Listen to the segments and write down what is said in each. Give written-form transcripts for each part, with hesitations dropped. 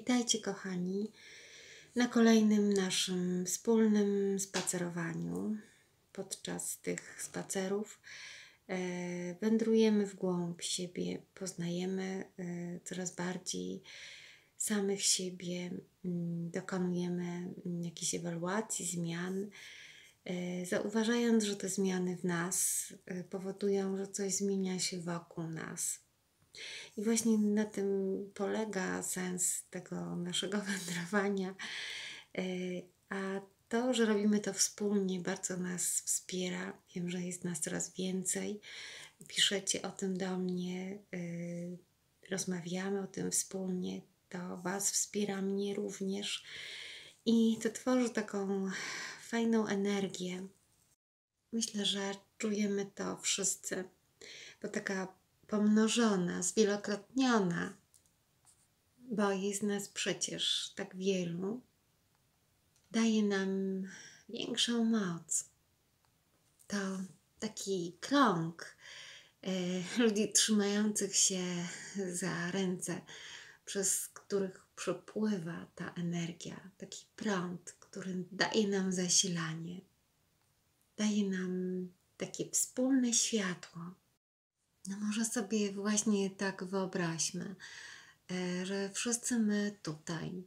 Witajcie kochani na kolejnym naszym wspólnym spacerowaniu. Podczas tych spacerów wędrujemy w głąb siebie, poznajemy coraz bardziej samych siebie, dokonujemy jakichś ewaluacji, zmian, zauważając, że te zmiany w nas powodują, że coś zmienia się wokół nas. I właśnie na tym polega sens tego naszego wędrowania. A to, że robimy to wspólnie, bardzo nas wspiera. Wiem, że jest nas coraz więcej. Piszecie o tym do mnie, rozmawiamy o tym wspólnie. To Was wspiera, mnie również. I to tworzy taką fajną energię. Myślę, że czujemy to wszyscy, bo taka pomnożona, zwielokrotniona, bo jest nas przecież tak wielu, daje nam większą moc. To taki krąg ludzi trzymających się za ręce, przez których przepływa ta energia, taki prąd, który daje nam zasilanie, daje nam takie wspólne światło. No może sobie właśnie tak wyobraźmy, że wszyscy my tutaj,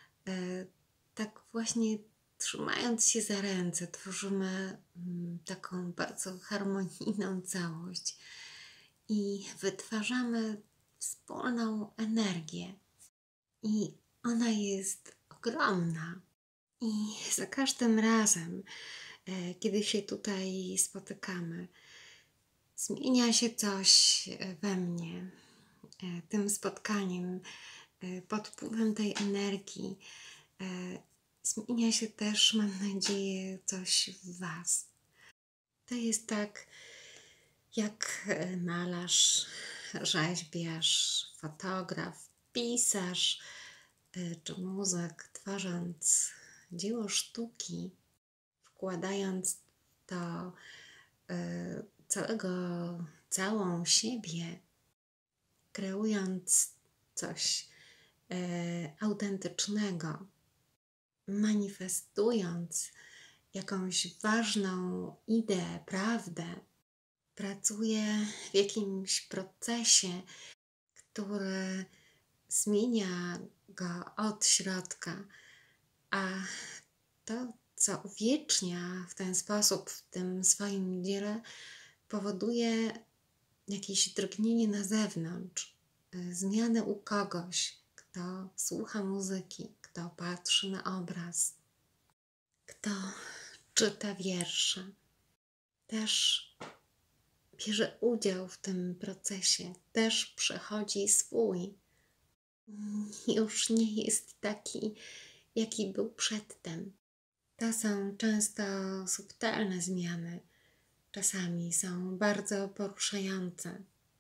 tak właśnie trzymając się za ręce, tworzymy taką bardzo harmonijną całość i wytwarzamy wspólną energię. I ona jest ogromna. I za każdym razem, kiedy się tutaj spotykamy, zmienia się coś we mnie. Tym spotkaniem, pod wpływem tej energii, zmienia się też, mam nadzieję, coś w Was. To jest tak, jak malarz, rzeźbiarz, fotograf, pisarz czy muzyk, tworząc dzieło sztuki, wkładając to całą siebie, kreując coś autentycznego, manifestując jakąś ważną ideę, prawdę, pracuje w jakimś procesie, który zmienia go od środka, a to, co uwiecznia w ten sposób w tym swoim dziele, powoduje jakieś drgnienie na zewnątrz, zmianę u kogoś, kto słucha muzyki, kto patrzy na obraz, kto czyta wiersze. Też bierze udział w tym procesie, też przechodzi swój. Już nie jest taki, jaki był przedtem. To są często subtelne zmiany. Czasami są bardzo poruszające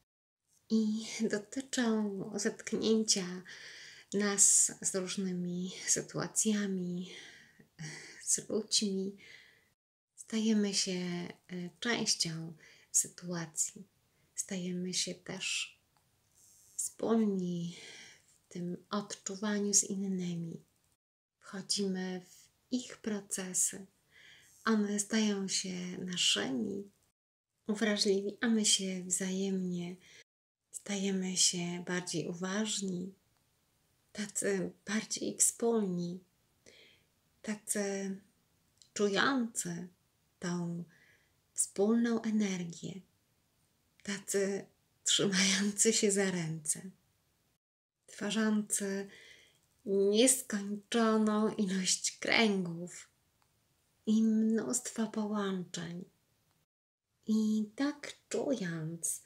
i dotyczą zetknięcia nas z różnymi sytuacjami, z ludźmi. Stajemy się częścią sytuacji. Stajemy się też wspólni w tym odczuwaniu z innymi. Wchodzimy w ich procesy. One stają się naszymi. Uwrażliwiamy się wzajemnie. Stajemy się bardziej uważni, tacy bardziej wspólni, tacy czujący tą wspólną energię, tacy trzymający się za ręce, tworzący nieskończoną ilość kręgów i mnóstwo połączeń. I tak czując,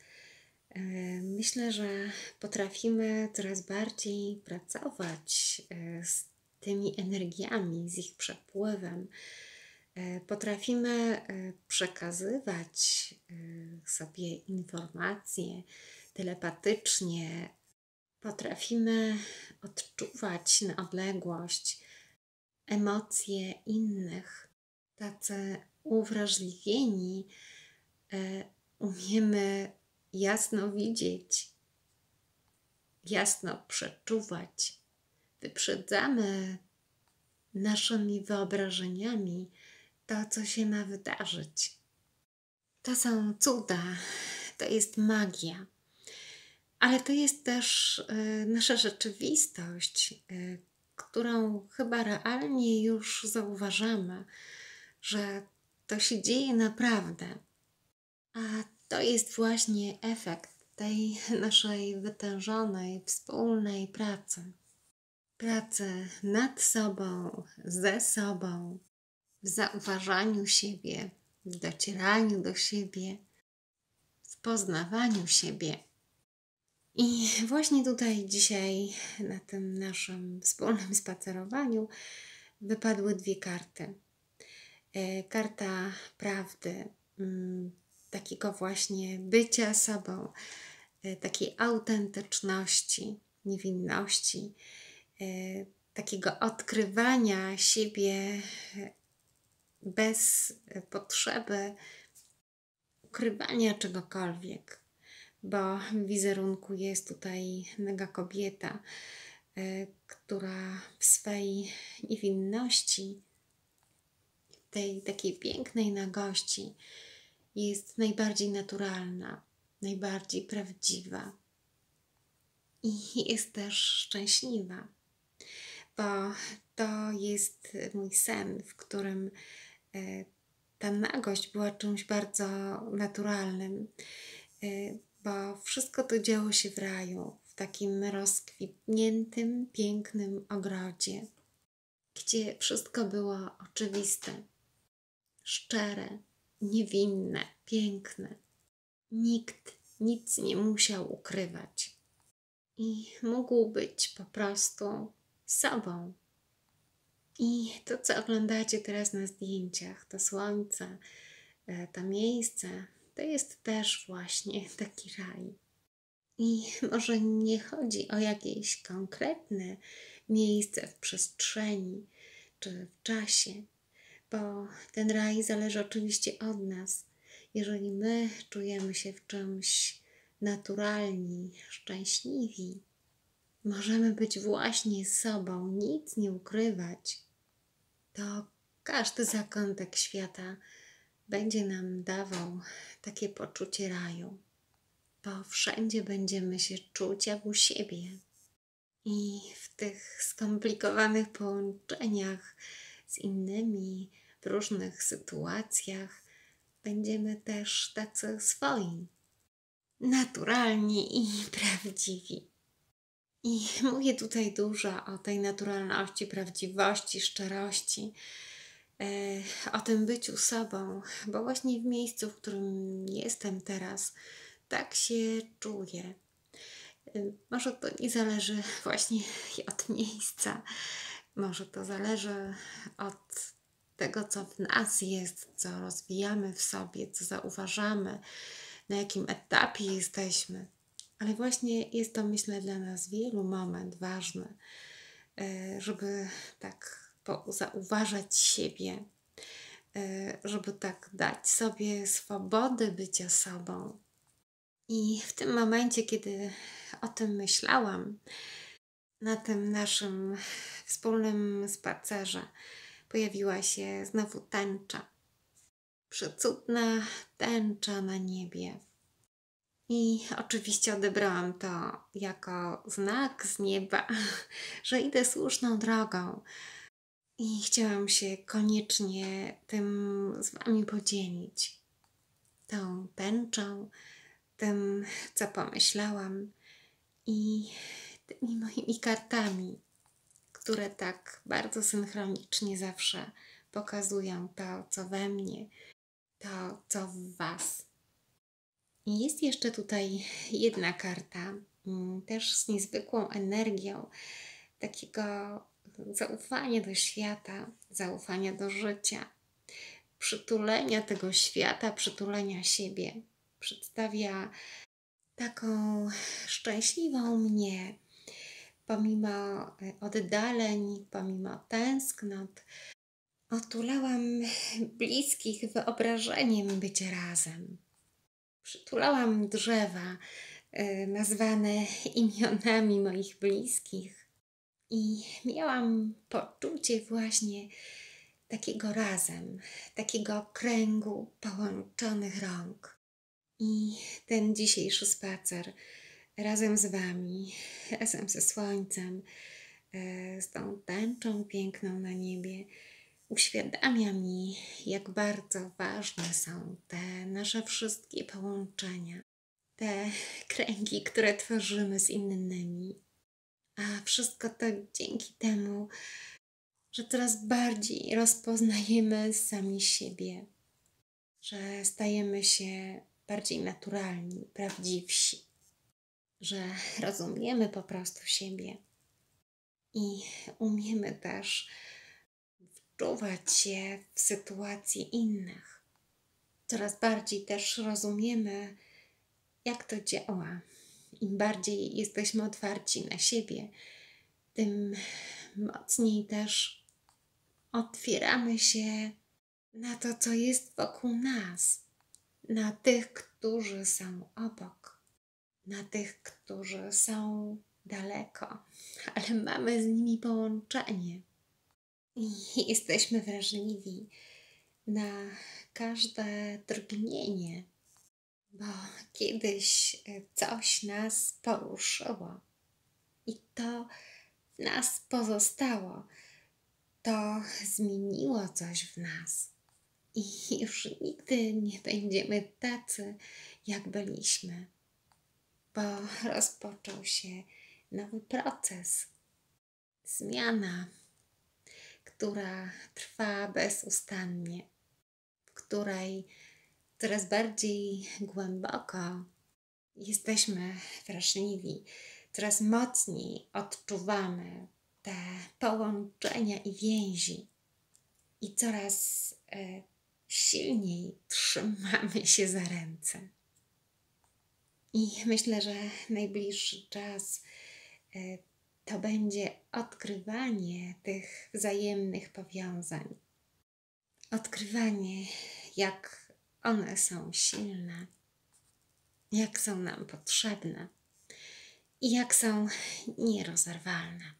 myślę, że potrafimy coraz bardziej pracować z tymi energiami, z ich przepływem. Potrafimy przekazywać sobie informacje telepatycznie. Potrafimy odczuwać na odległość emocje innych. Tacy uwrażliwieni umiemy jasno widzieć, jasno przeczuwać wyprzedzamy naszymi wyobrażeniami to, co się ma wydarzyć. To są cuda, to jest magia, ale to jest też nasza rzeczywistość, którą chyba realnie już zauważamy, że to się dzieje naprawdę. A to jest właśnie efekt tej naszej wytężonej, wspólnej pracy. Pracy nad sobą, ze sobą, w zauważaniu siebie, w docieraniu do siebie, w poznawaniu siebie. I właśnie tutaj dzisiaj na tym naszym wspólnym spacerowaniu wypadły dwie karty. Karta prawdy, takiego właśnie bycia sobą, takiej autentyczności, niewinności, takiego odkrywania siebie bez potrzeby ukrywania czegokolwiek, bo w wizerunku jest tutaj naga kobieta, która w swej niewinności, tej takiej pięknej nagości jest najbardziej naturalna, najbardziej prawdziwa i jest też szczęśliwa, bo to jest mój sen, w którym ta nagość była czymś bardzo naturalnym, bo wszystko to działo się w raju, w takim rozkwitniętym, pięknym ogrodzie, gdzie wszystko było oczywiste, szczere, niewinne, piękne. Nikt nic nie musiał ukrywać i mógł być po prostu sobą. I to, co oglądacie teraz na zdjęciach, to słońce, to miejsce, to jest też właśnie taki raj. I może nie chodzi o jakieś konkretne miejsce w przestrzeni czy w czasie, bo ten raj zależy oczywiście od nas. Jeżeli my czujemy się w czymś naturalni, szczęśliwi, możemy być właśnie sobą, nic nie ukrywać, to każdy zakątek świata będzie nam dawał takie poczucie raju, bo wszędzie będziemy się czuć jak u siebie. I w tych skomplikowanych połączeniach z innymi, w różnych sytuacjach będziemy też tacy swoi, naturalni i prawdziwi. I mówię tutaj dużo o tej naturalności, prawdziwości, szczerości, o tym byciu sobą, bo właśnie w miejscu, w którym jestem teraz, tak się czuję. Może to nie zależy właśnie od miejsca, może to zależy od tego, co w nas jest, co rozwijamy w sobie, co zauważamy, na jakim etapie jesteśmy. Ale właśnie jest to, myślę, dla nas wielu moment ważny, żeby tak zauważać siebie, żeby tak dać sobie swobodę bycia sobą. I w tym momencie, kiedy o tym myślałam, na tym naszym wspólnym spacerze pojawiła się znowu tęcza. Przecudna tęcza na niebie. I oczywiście odebrałam to jako znak z nieba, że idę słuszną drogą. I chciałam się koniecznie tym z Wami podzielić. Tą tęczą, tym, co pomyślałam i tymi moimi kartami, które tak bardzo synchronicznie zawsze pokazują to, co we mnie, to, co w Was. I jest jeszcze tutaj jedna karta, też z niezwykłą energią, takiego zaufania do świata, zaufania do życia, przytulenia tego świata, przytulenia siebie. Przedstawia taką szczęśliwą mnie, pomimo oddaleń, pomimo tęsknot. Otulałam bliskich wyobrażeniem bycia razem. Przytulałam drzewa nazwane imionami moich bliskich. I miałam poczucie właśnie takiego razem, takiego kręgu połączonych rąk. I ten dzisiejszy spacer razem z Wami, razem ze słońcem, z tą tęczą piękną na niebie, uświadamia mi, jak bardzo ważne są te nasze wszystkie połączenia, te kręgi, które tworzymy z innymi. A wszystko to dzięki temu, że coraz bardziej rozpoznajemy sami siebie, że stajemy się bardziej naturalni, prawdziwsi, że rozumiemy po prostu siebie i umiemy też wczuwać się w sytuacje innych. Coraz bardziej też rozumiemy, jak to działa. Im bardziej jesteśmy otwarci na siebie, tym mocniej też otwieramy się na to, co jest wokół nas, na tych, którzy są obok, na tych, którzy są daleko, ale mamy z nimi połączenie i jesteśmy wrażliwi na każde drgnienie, bo kiedyś coś nas poruszyło i to w nas pozostało. To zmieniło coś w nas i już nigdy nie będziemy tacy, jak byliśmy, bo rozpoczął się nowy proces, zmiana, która trwa bezustannie, w której coraz bardziej głęboko jesteśmy wrażliwi, coraz mocniej odczuwamy te połączenia i więzi i coraz silniej trzymamy się za ręce. I myślę, że najbliższy czas to będzie odkrywanie tych wzajemnych powiązań. Odkrywanie, jak one są silne, jak są nam potrzebne i jak są nierozerwalne.